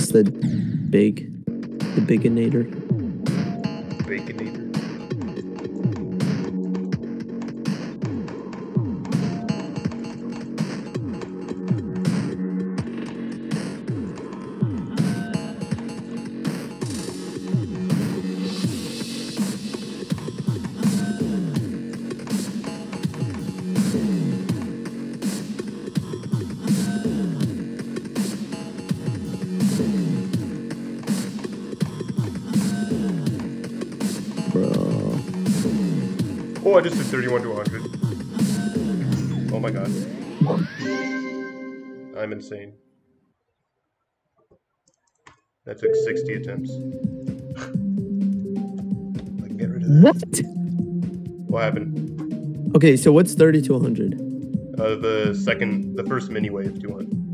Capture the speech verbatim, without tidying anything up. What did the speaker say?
What's the big, the biginator? Baconator. Oh, I just did thirty-one to one hundred. Oh my god. I'm insane. That took sixty attempts. I can get rid of that. What? What happened? Okay, so what's thirty to one hundred? Uh, the second, the first mini wave to one.